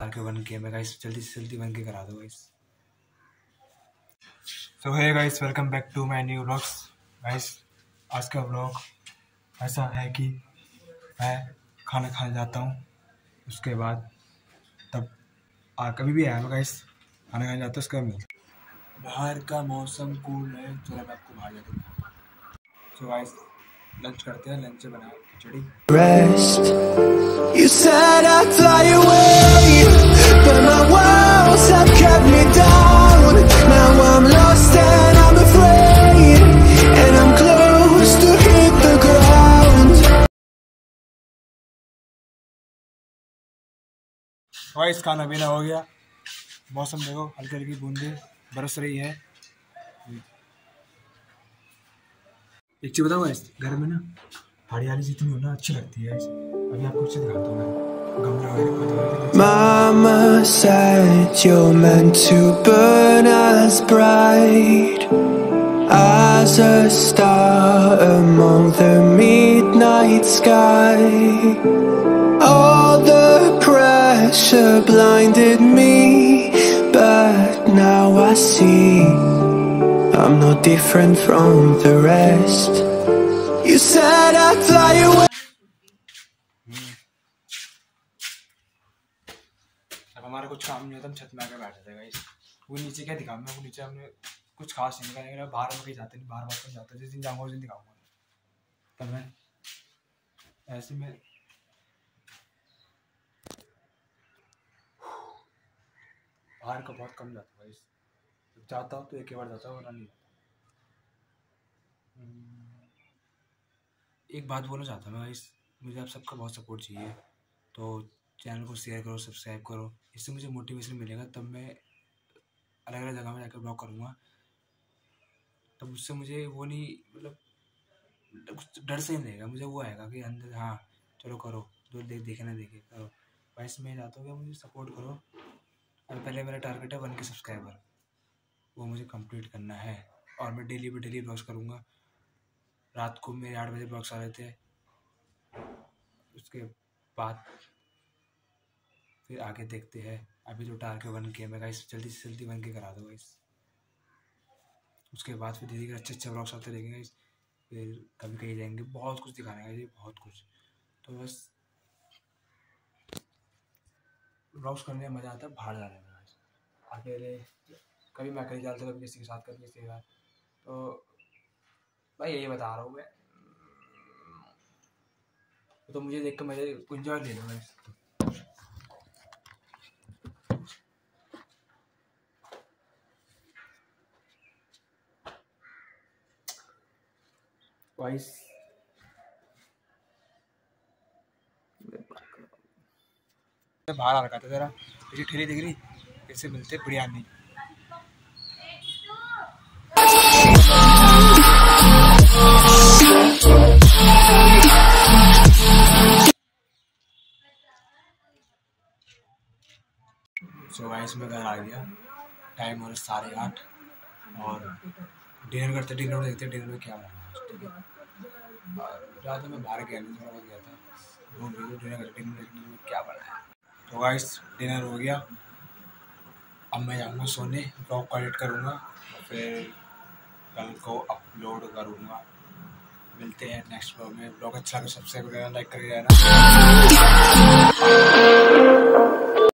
के 1K में guys जल्दी से जल्दी 1K करा दो guys. So hey guys, welcome back to my new vlogs. Guys आज का व्लॉग ऐसा है कि मैं खाना खाने जाता हूँ, उसके बाद तब कभी भी आया मैं गाइस खाना खाने जाता हूँ, उसके बाद मिलता। बाहर का मौसम कूल है, चलो मैं आपको बाहर जाता हूँ। सो गाइस लंच करते हैं, लंच बनाया khichdi. Rest. You said I'd fly away, but my walls have kept me down. Now I'm lost and I'm afraid, and I'm close to hit the ground. Guys खाना पीना हो गया, मौसम देखो हल्की हल्की बूंदे बरस रही है। एक चीज बताओ गाइस, घर में ना हरियाली जितनी हो ना अच्छी लगती है। अभी आपको कुछ दिखाता हूँ मैं, गमला। Mama said you're meant to burn as bright as a star among the midnight sky. All the pressure blinded me, but now I see I'm no different from the rest. You said I'd fly away. अब हमारा कुछ काम नहीं होता, हम छत में आकर बैठे थे गाइस। वो नीचे क्या दिखाऊँ मैं, वो नीचे हमने कुछ खास नहीं दिखाया, बाहर में कहीं जाते नहीं, बाहर बात कहीं जाते, जिस दिन जाऊँगा उस दिन दिखाऊँगा। तब मैं ऐसे में बाहर का बहुत कम जाता है गाइस, जाता हूँ तो एक ही बार जाता हूँ, वरना नहीं जाता। एक बात बोलना चाहता हूँ गाइस, मुझे आप सबका बहुत सपोर्ट चाहिए, तो चैनल को शेयर करो, सब्सक्राइब करो, इससे मुझे मोटिवेशन मिलेगा। तब मैं अलग अलग जगह में जाकर ब्लॉग करूँगा, तब उससे मुझे वो नहीं मतलब कुछ डर से नहीं रहेगा, मुझे वो आएगा कि अंदर हाँ चलो करो, जो देखे ना देखे करो। गाइस मैं चाहता हूँ कि मुझे सपोर्ट करो। और पहले मेरा टारगेट है 1K सब्सक्राइबर, वो मुझे कंप्लीट करना है। और मैं डेली ब्लॉग्स करूँगा। रात को मेरे 8 बजे ब्लॉग्स आ रहे थे, उसके बाद फिर आगे देखते हैं। अभी तो टारगेट 1K में गाइस, जल्दी से जल्दी 1K करा दो गाइस। उसके बाद फिर धीरे धीरे अच्छे अच्छे ब्लॉग्स आते रहेंगे गाइस। फिर कभी कहीं जाएंगे, बहुत कुछ दिखाने का ये बहुत कुछ। तो बस ब्लॉग्स करने में मज़ा आता है, बाहर जाने में गाइस। अकेले कभी मैं अकेले जाता हूँ, कभी किसी के साथ, कभी किसी के साथ। तो भाई यही बता रहा हूँ मैं, तो मुझे देख कर मज़े एंजॉय ले लो गाइस। गाइस बाहर आ रखा था जरा, मुझे ठेली दिख रही, फिर से मिलते बिरयानी। सो गाइस मैं घर आ गया, टाइम हो रहा 8:30 और डिनर करते, डिनर में देखते डिनर में क्या बना है। ठीक है, रात में मैं बाहर गया नहीं, थोड़ा बहुत गया था, वो डिनर करते डिनर में क्या बना है। तो गाइस डिनर हो गया, अब मैं जाऊँगा सोने, ब्लॉग को एडिट करूँगा, फिर कल को अपलोड करूँगा। मिलते हैं नेक्स्ट ब्लॉग में। ब्लॉग अच्छा लगे सब्सक्राइब करना, लाइक करके जाना।